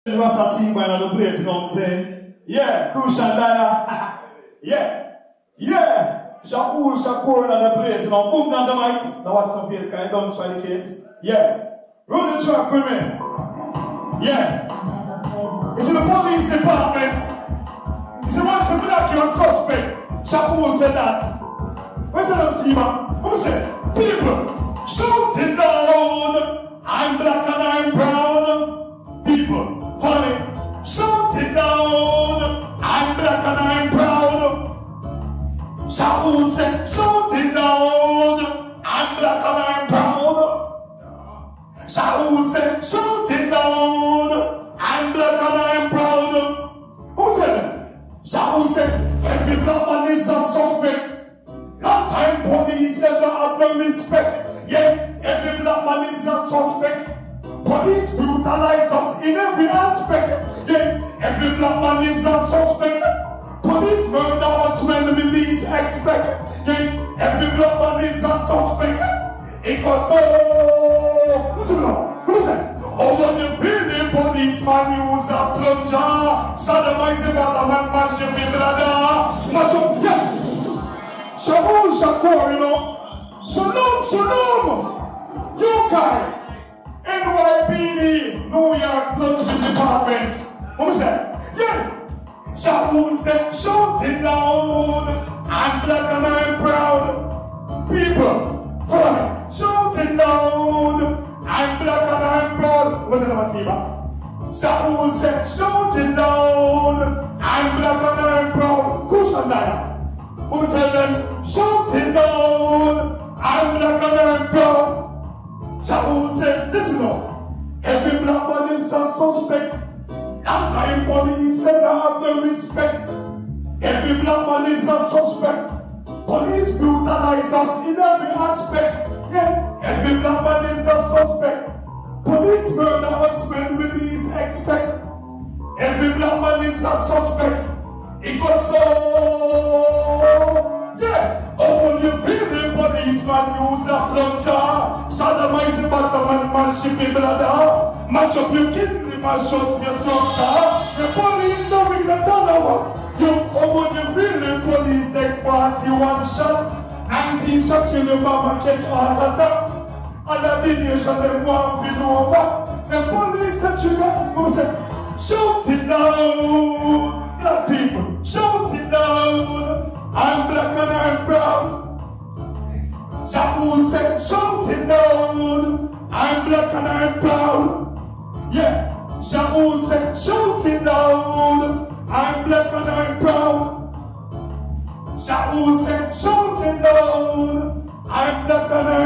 Rasta team by another place, you know what I'm saying? Yeah, Crucial Daya. Yeah. Shakur in another place, you know, boom down the mic. Now watch the face, guy, don't try the case. Yeah. Roll the track for me. Yeah. It's in the police department. It's the ones who black your suspect. Shakur said that. Where's the team? Who said? People, shout it down. I'm black and I'm proud. People, follow me. Shout it down. I'm black and I'm proud. Shaul said, shout it down. I'm black and I'm proud. Shaul said, shout it down. I'm black and I'm proud. Who tell him? Shaul said, every black man is a suspect. Long time police never have no respect. Yeah, every black man is a suspect. Police brutalize us in every aspect. Yeah, every black man is a suspect. Police murder us when we least expect. Yeah, every black man is a suspect. It goes so. Listen now, listen. Oh, when you feel the policeman use a plunger, sodomize the bottom and mash your brother. Mash up, yeah. Shalom, Shakur, you know. Shalom. UK. NYPD, New York Police Department. What was that? Yeah. Shaul said, shout it down. I'm black and I'm proud. People, follow me. Shout it down. I'm black and I'm proud. What's the name of Shaul said, shout it down. I'm black and I'm proud. Cushion Daya. We tell them, shout it down. I'm black and I'm proud. Shaul said, listen now, every black man is a suspect. Long-time police never have no respect. Every black man is a suspect. Police brutalize us in every aspect. Yeah, every black man is a suspect. Police murder us when we least expect. Every black man is a suspect. It goes so, yeah. Oh, when you feel the policeman use a plunger, sodomize the bottom and mash your brother, mash up your kidney, mash up your structure. The police don't bring that on our. Oh, when you feel the police take 41 shots, 19 shots kill your mama, catch heart attack. Other the nation them want to know what. The police that you got, who say, shout it down. Black people, shout it down. I'm black and I'm proud. Shaul said, shout it down. I'm black and I'm proud. Yeah, Shaul said, shout it down. I'm black and I'm proud. Shaul said, shout it down. I'm black and I'm proud.